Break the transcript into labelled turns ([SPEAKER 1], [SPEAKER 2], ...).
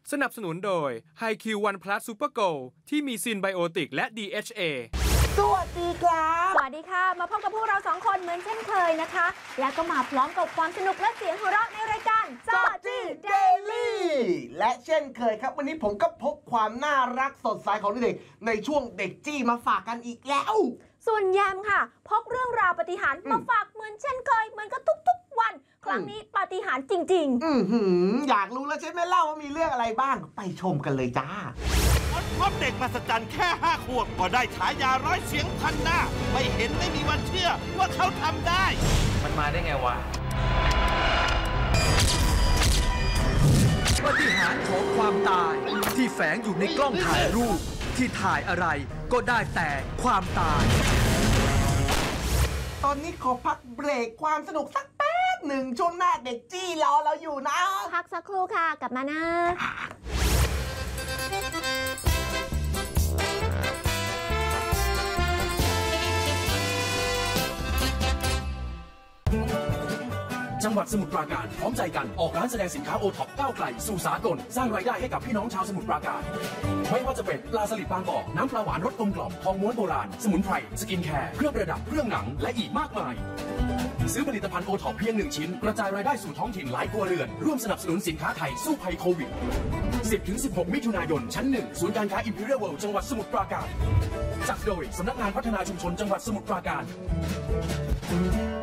[SPEAKER 1] สนับสนุนโดย HiQ One Plus Super Go ที่มีซินไบโอติกและ DHA
[SPEAKER 2] สวัสดีครับ
[SPEAKER 3] สวัสดีค่ะมาพบกับพวกเรา2คนเหมือนเช่นเคยนะคะและก็มาพร้อมกับความสนุกและเสียงหัวเราะในรายการจอจี้เดลี่
[SPEAKER 2] และเช่นเคยครับวันนี้ผมก็พกความน่ารักสดใสของเด็กในช่วงเด็กจี้มาฝากกันอีกแล้ว
[SPEAKER 3] ส่วนแยมค่ะพกเรื่องราวปาฏิหาริย์มาฝากเหมือนเช่นเคยเหมือนกับทุกๆวันครั้งนี้ปาฏิหาริย์จริง
[SPEAKER 2] ๆอยากรู้แล้วใช่ไหมเล่าว่ามีเรื่องอะไรบ้างไปชมกันเลยจ้า
[SPEAKER 4] พบเด็กมหัศจรรย์แค่5 ขวบก็ได้ฉายาร้อยเสียงพันหน้าไม่เห็นไม่มีวันเชื่อว่าเขาทำได้
[SPEAKER 5] มันมาได้ไงวะ
[SPEAKER 6] ปาฏิหาริย์ของความตายที่แฝงอยู่ในกล้องถ่ายรูปที่ถ่ายอะไรก็ได้แต่ความตาย
[SPEAKER 2] ตอนนี้ขอพักเบรกความสนุกสักแป๊บหนึ่งช่วงหน้าเด็กจี้รอเราอยู่นะ
[SPEAKER 3] พักสักครู่ค่ะกลับมานะ
[SPEAKER 7] จังหวัดสมุทรปราการพร้อมใจกันออกร้านแสดงสินค้าโอท็อปก้าวไกลสู่สากลสร้างรายได้ให้กับพี่น้องชาวสมุทรปราการไม่ว่าจะเป็นปลาสลิดบางกอกน้ำปลาหวานรสกลมกล่อมทองม้วนโบราณสมุนไพรสกินแคร์เครื่องประดับเครื่องหนังและอีกมากมายซื้อผลิตภัณฑ์โอท็อปเพียง1 ชิ้นกระจายรายได้สู่ท้องถิ่นหลายครัวเรือนร่วมสนับสนุนสินค้าไทยสู้ภัยโควิด 10-16 มิถุนายนชั้น 1ศูนย์การค้า Imperial World จังหวัดสมุทรปราการจัดโดยสำนักงานพัฒนาชุมชนจังหวัดสมุทรปราการ